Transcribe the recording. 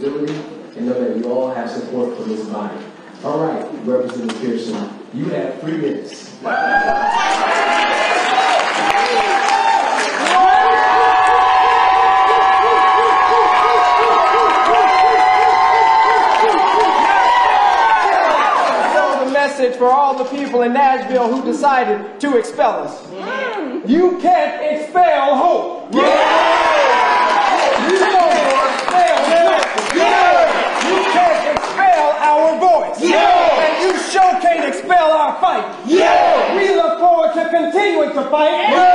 responsibility and know that we all have support from this body. All right, Representative Pearson, you have 3 minutes. For all the people in Nashville who decided to expel us. You can't expel hope. You can't expel our voice. And you sure can't expel our fight. We look forward to continuing to fight.